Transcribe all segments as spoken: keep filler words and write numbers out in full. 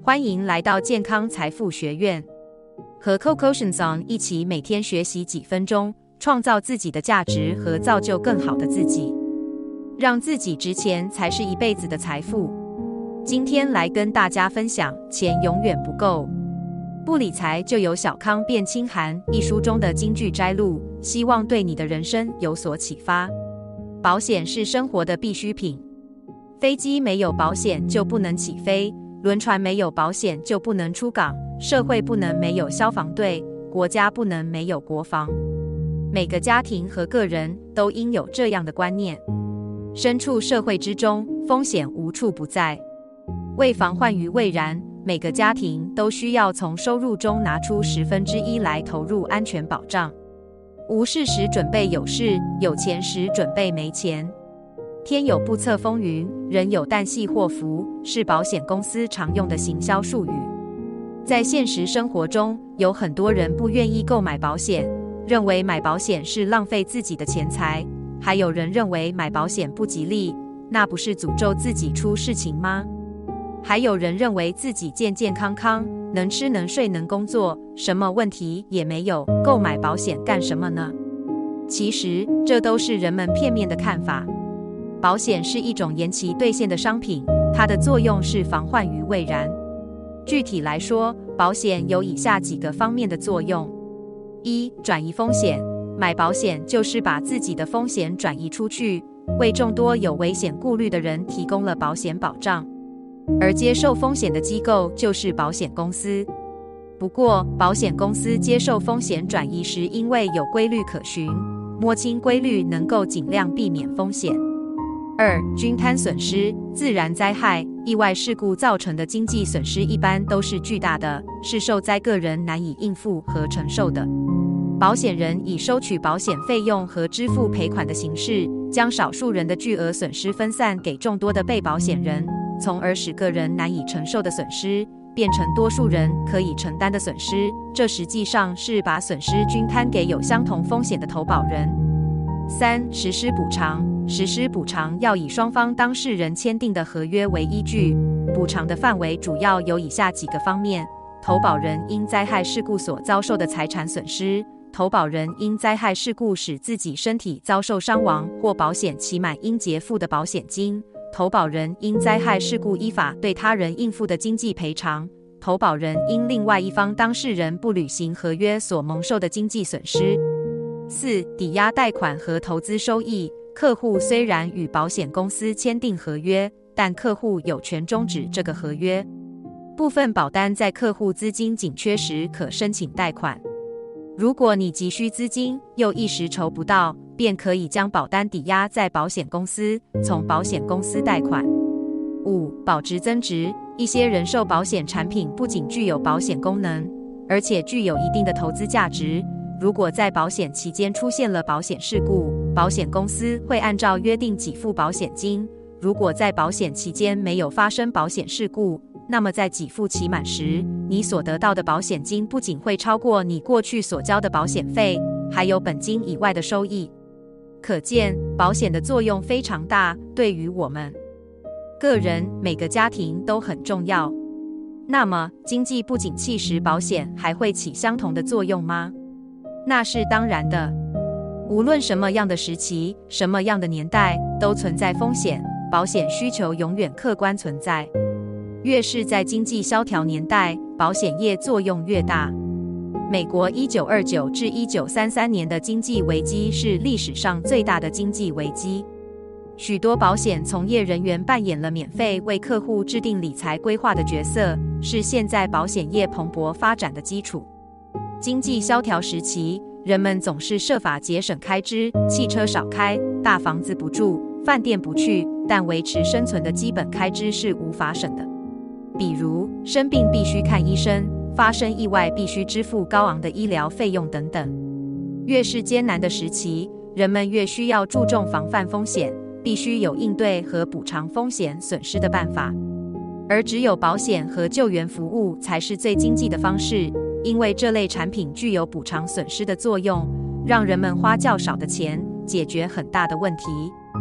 欢迎来到健康财富学院，和 Coco Shanson 一起每天学习几分钟，创造自己的价值和造就更好的自己，让自己值钱才是一辈子的财富。今天来跟大家分享，钱永远不够，不理财就有小康变清寒一书中的金句摘录，希望对你的人生有所启发。保险是生活的必需品，飞机没有保险就不能起飞，轮船没有保险就不能出港，社会不能没有消防队，国家不能没有国防。每个家庭和个人都应有这样的观念。身处社会之中，风险无处不在。为防患于未然，每个家庭都需要从收入中拿出十分之一来投入安全保障。无事时准备有事，有钱时准备没钱。天有不测风云，人有旦夕祸福，是保险公司常用的行销术语。在现实生活中，有很多人不愿意购买保险，认为买保险是浪费自己的钱财，还有人认为买保险不吉利，那不是诅咒自己出事情吗？还有人认为自己健健康康，能吃能睡能工作，什么问题也没有，购买保险干什么呢？其实这都是人们片面的看法。保险是一种延期兑现的商品，它的作用是防患于未然。具体来说，保险有以下几个方面的作用：一、转移风险。买保险就是把自己的风险转移出去，为众多有危险顾虑的人提供了保险保障。而接受风险的机构就是保险公司。不过，保险公司接受风险转移时，因为有规律可循，摸清规律能够尽量避免风险。二、均摊损失。自然灾害、意外事故造成的经济损失一般都是巨大的，是受灾个人难以应付和承受的。保险人以收取保险费用和支付赔款的形式，将少数人的巨额损失分散给众多的被保险人，从而使个人难以承受的损失变成多数人可以承担的损失，这实际上是把损失均摊给有相同风险的投保人。三、实施补偿。实施补偿要以双方当事人签订的合约为依据，补偿的范围主要有以下几个方面：投保人因灾害事故所遭受的财产损失，投保人因灾害事故使自己身体遭受伤亡或保险期满应结付的保险金，投保人因灾害事故依法对他人应付的经济赔偿，投保人因另外一方当事人不履行合约所蒙受的经济损失。四、抵押贷款和投资收益。客户虽然与保险公司签订合约，但客户有权终止这个合约。部分保单在客户资金紧缺时可申请贷款。如果你急需资金，又一时筹不到，便可以将保单抵押在保险公司，从保险公司贷款。五、保值增值。一些人寿保险产品不仅具有保险功能，而且具有一定的投资价值。如果在保险期间出现了保险事故，保险公司会按照约定给付保险金。如果在保险期间没有发生保险事故，那么在给付期满时，你所得到的保险金不仅会超过你过去所交的保险费，还有本金以外的收益。可见，保险的作用非常大，对于我们个人、每个家庭都很重要。那么，经济不景气时，保险还会起相同的作用吗？那是当然的。无论什么样的时期、什么样的年代，都存在风险，保险需求永远客观存在。越是在经济萧条年代，保险业作用越大。美国一九二九至一九三三年的经济危机是历史上最大的经济危机。许多保险从业人员扮演了免费为客户制定理财规划的角色，是现在保险业蓬勃发展的基础。经济萧条时期，人们总是设法节省开支，汽车少开，大房子不住，饭店不去，但维持生存的基本开支是无法省的。比如生病必须看医生，发生意外必须支付高昂的医疗费用等等。越是艰难的时期，人们越需要注重防范风险，必须有应对和补偿风险损失的办法。而只有保险和救援服务才是最经济的方式，因为这类产品具有补偿损失的作用，让人们花较少的钱解决很大的问题。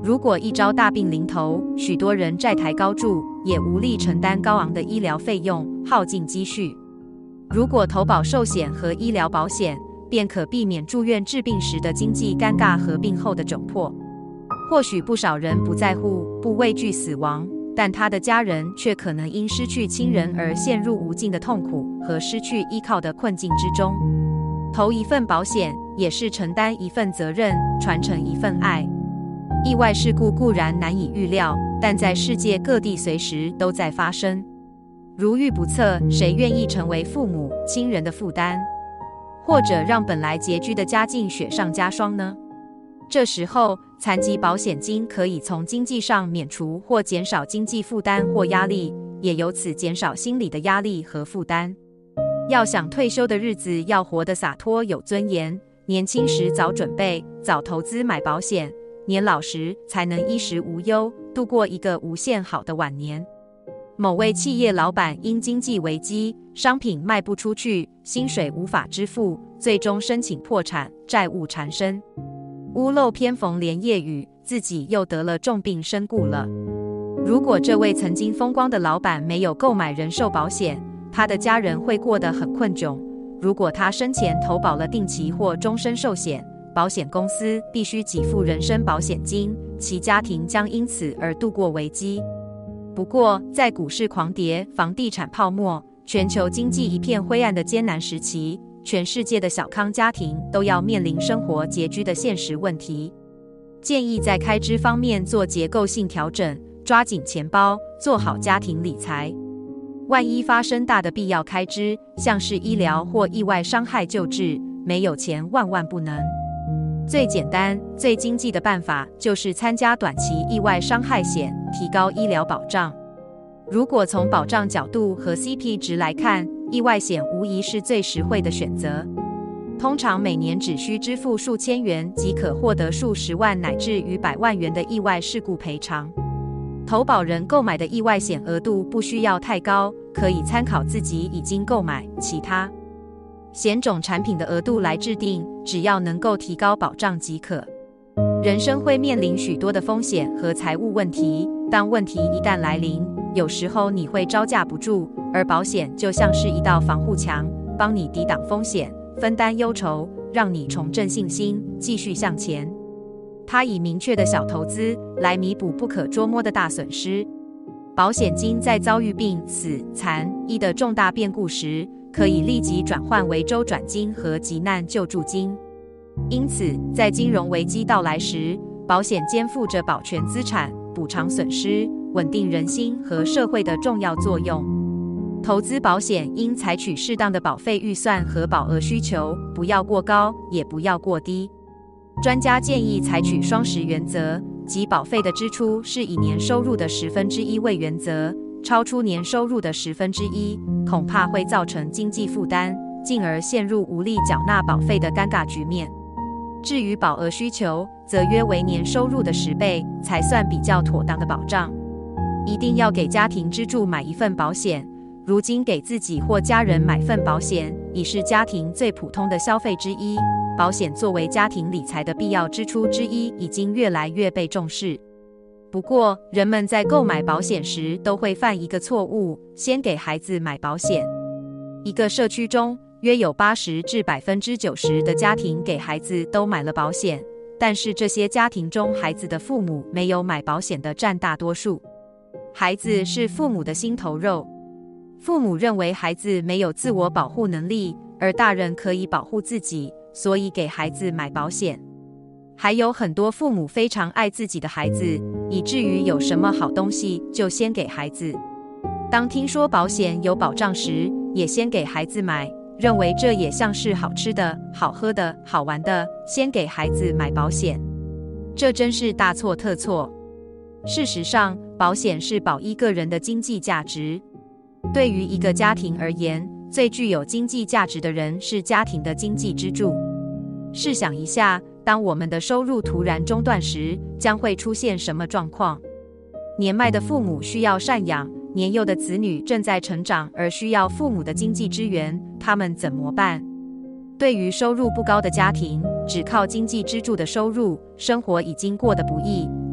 如果一朝大病临头，许多人债台高筑，也无力承担高昂的医疗费用，耗尽积蓄。如果投保寿险和医疗保险，便可避免住院治病时的经济尴尬和病后的窘迫。或许不少人不在乎、不畏惧死亡，但他的家人却可能因失去亲人而陷入无尽的痛苦和失去依靠的困境之中。投一份保险，也是承担一份责任，传承一份爱。意外事故固然难以预料，但在世界各地随时都在发生。如遇不测，谁愿意成为父母亲人的负担，或者让本来拮据的家境雪上加霜呢？这时候，残疾保险金可以从经济上免除或减少经济负担或压力，也由此减少心理的压力和负担。要想退休的日子要活得洒脱有尊严，年轻时早准备、早投资买保险，年老时才能衣食无忧，度过一个无限好的晚年。某位企业老板因经济危机，商品卖不出去，薪水无法支付，最终申请破产，债务缠身。屋漏偏逢连夜雨，自己又得了重病身故了。如果这位曾经风光的老板没有购买人寿保险，他的家人会过得很困窘。如果他生前投保了定期或终身寿险，保险公司必须给付人身保险金，其家庭将因此而度过危机。不过，在股市狂跌、房地产泡沫、全球经济一片灰暗的艰难时期，全世界的小康家庭都要面临生活拮据的现实问题。建议在开支方面做结构性调整，抓紧钱包，做好家庭理财。万一发生大的必要开支，像是医疗或意外伤害救治，没有钱万万不能。最简单、最经济的办法就是参加短期意外伤害险，提高医疗保障。如果从保障角度和 C P 值来看，意外险无疑是最实惠的选择。通常每年只需支付数千元，即可获得数十万乃至逾百万元的意外事故赔偿。投保人购买的意外险额度不需要太高，可以参考自己已经购买其他险种产品的额度来制定，只要能够提高保障即可。人生会面临许多的风险和财务问题，当问题一旦来临，有时候你会招架不住，而保险就像是一道防护墙，帮你抵挡风险，分担忧愁，让你重振信心，继续向前。它以明确的小投资来弥补不可捉摸的大损失。保险金在遭遇病、死、残、医的重大变故时，可以立即转换为周转金和急难救助金。因此，在金融危机到来时，保险肩负着保全资产、补偿损失、稳定人心和社会的重要作用。投资保险应采取适当的保费预算和保额需求，不要过高，也不要过低。专家建议采取双十原则，即保费的支出是以年收入的十分之一为原则，超出年收入的十分之一，恐怕会造成经济负担，进而陷入无力缴纳保费的尴尬局面。至于保额需求，则约为年收入的十倍，才算比较妥当的保障。一定要给家庭支柱买一份保险，如今给自己或家人买份保险，已是家庭最普通的消费之一。保险作为家庭理财的必要支出之一，已经越来越被重视。不过，人们在购买保险时都会犯一个错误，先给孩子买保险。一个社区中，约有八十至百分之九十的家庭给孩子都买了保险，但是这些家庭中，孩子的父母没有买保险的占大多数。孩子是父母的心头肉，父母认为孩子没有自我保护能力，而大人可以保护自己，所以给孩子买保险。还有很多父母非常爱自己的孩子，以至于有什么好东西就先给孩子。当听说保险有保障时，也先给孩子买，认为这也像是好吃的、好喝的、好玩的，先给孩子买保险。这真是大错特错。事实上，保险是保一个人的经济价值。对于一个家庭而言，最具有经济价值的人是家庭的经济支柱。试想一下，当我们的收入突然中断时，将会出现什么状况？年迈的父母需要赡养，年幼的子女正在成长而需要父母的经济支援，他们怎么办？对于收入不高的家庭，只靠经济支柱的收入，生活已经过得不易，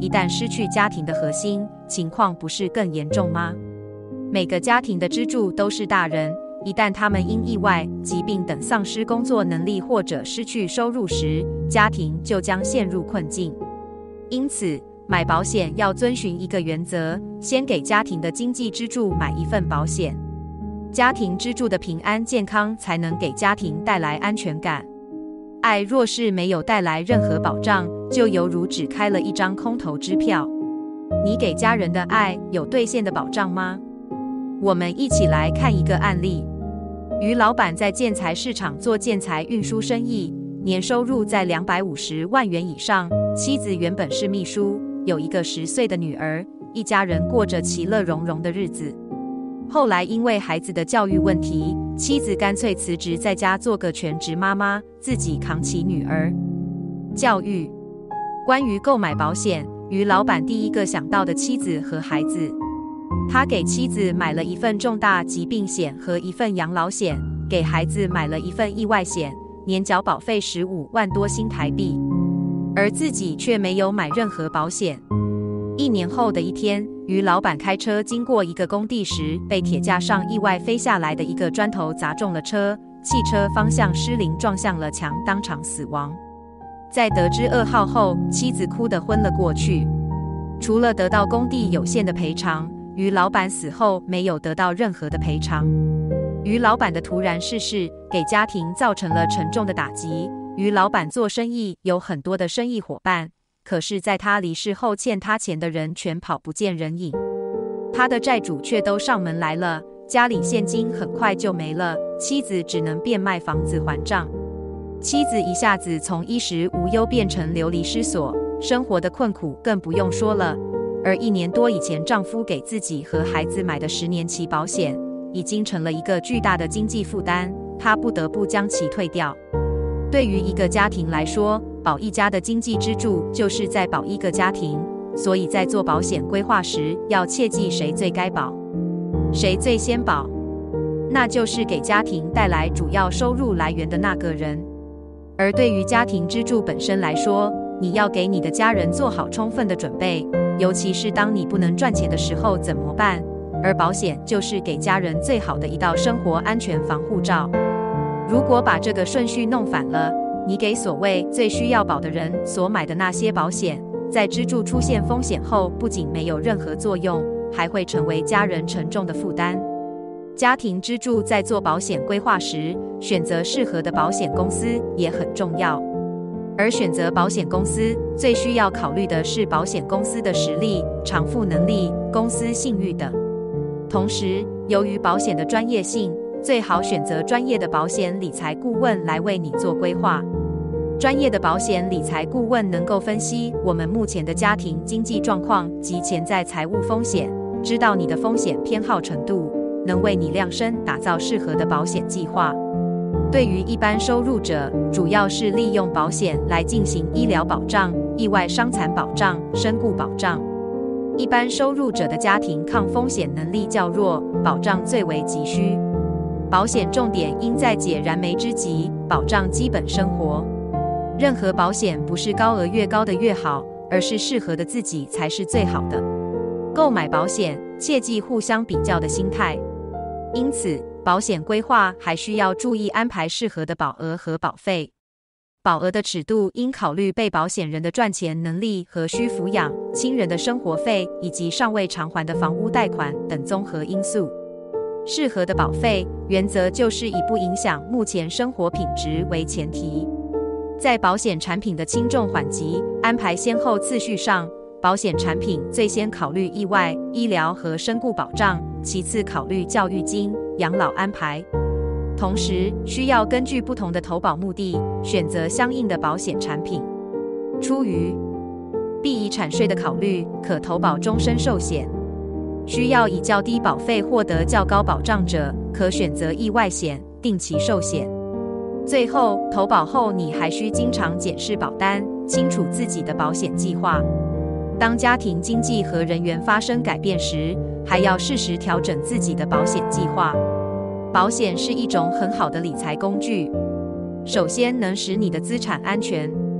一旦失去家庭的核心，情况不是更严重吗？每个家庭的支柱都是大人，一旦他们因意外、疾病等丧失工作能力或者失去收入时，家庭就将陷入困境。因此，买保险要遵循一个原则，先给家庭的经济支柱买一份保险。家庭支柱的平安健康才能给家庭带来安全感。爱若是没有带来任何保障，就犹如只开了一张空头支票。你给家人的爱有兑现的保障吗？我们一起来看一个案例。于老板在建材市场做建材运输生意，年收入在两百五十万元以上，妻子原本是秘书，有一个十岁的女儿，一家人过着其乐融融的日子。后来因为孩子的教育问题，妻子干脆辞职在家做个全职妈妈，自己扛起女儿教育。关于购买保险，于老板第一个想到的妻子和孩子。他给妻子买了一份重大疾病险和一份养老险，给孩子买了一份意外险，年缴保费十五万多新台币，而自己却没有买任何保险。一年后的一天，于老板开车经过一个工地时，被铁架上意外飞下来的一个砖头砸中了车，汽车方向失灵撞向了墙，当场死亡。在得知噩耗后，妻子哭得昏了过去。除了得到工地有限的赔偿，于老板死后没有得到任何的赔偿。于老板的突然逝世给家庭造成了沉重的打击。于老板做生意有很多的生意伙伴，可是在他离世后，欠他钱的人全跑不见人影，他的债主却都上门来了，家里现金很快就没了，妻子只能变卖房子还账。妻子一下子从衣食无忧变成流离失所，生活的困苦更不用说了。而一年多以前丈夫给自己和孩子买的十年期保险，已经成了一个巨大的经济负担，她不得不将其退掉。对于一个家庭来说，保一家的经济支柱就是在保一个家庭，所以在做保险规划时，要切记谁最该保，谁最先保，那就是给家庭带来主要收入来源的那个人。而对于家庭支柱本身来说，你要给你的家人做好充分的准备，尤其是当你不能赚钱的时候怎么办？而保险就是给家人最好的一道生活安全防护罩。如果把这个顺序弄反了，你给所谓最需要保的人所买的那些保险，在支柱出现风险后，不仅没有任何作用，还会成为家人沉重的负担。家庭支柱在做保险规划时，选择适合的保险公司也很重要。而选择保险公司，最需要考虑的是保险公司的实力、偿付能力、公司信誉等。同时，由于保险的专业性，最好选择专业的保险理财顾问来为你做规划。专业的保险理财顾问能够分析我们目前的家庭经济状况及潜在财务风险，知道你的风险偏好程度，能为你量身打造适合的保险计划。对于一般收入者，主要是利用保险来进行医疗保障、意外伤残保障、身故保障。一般收入者的家庭抗风险能力较弱，保障最为急需。保险重点应在解燃眉之急，保障基本生活。任何保险不是高额越高的越好，而是适合的自己才是最好的。购买保险，切忌互相比较的心态。因此，保险规划还需要注意安排适合的保额和保费。保额的尺度应考虑被保险人的赚钱能力和需抚养、亲人的生活费以及尚未偿还的房屋贷款等综合因素。适合的保费原则就是以不影响目前生活品质为前提。在保险产品的轻重缓急安排先后次序上，保险产品最先考虑意外、医疗和身故保障，其次考虑教育金、养老安排。同时，需要根据不同的投保目的，选择相应的保险产品。出于避遗产税的考虑，可投保终身寿险。需要以较低保费获得较高保障者，可选择意外险、定期寿险。最后，投保后你还需经常检视保单，清楚自己的保险计划。当家庭经济和人员发生改变时，还要适时调整自己的保险计划。保险是一种很好的理财工具，首先能使你的资产安全，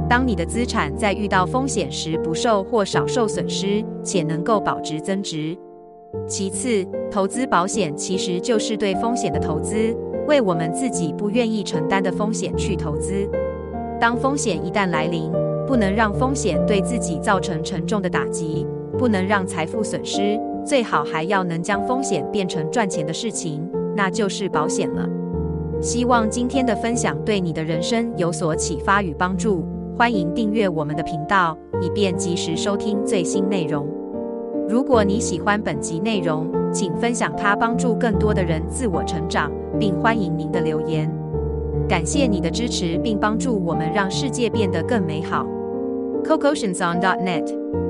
当你的资产在遇到风险时不受或少受损失，且能够保值增值。其次，投资保险其实就是对风险的投资，为我们自己不愿意承担的风险去投资。当风险一旦来临，不能让风险对自己造成沉重的打击，不能让财富损失，最好还要能将风险变成赚钱的事情，那就是保险了。希望今天的分享对你的人生有所启发与帮助，欢迎订阅我们的频道，以便及时收听最新内容。如果你喜欢本集内容，请分享它，帮助更多的人自我成长，并欢迎您的留言。感谢你的支持，并帮助我们让世界变得更美好。cocotianson dot net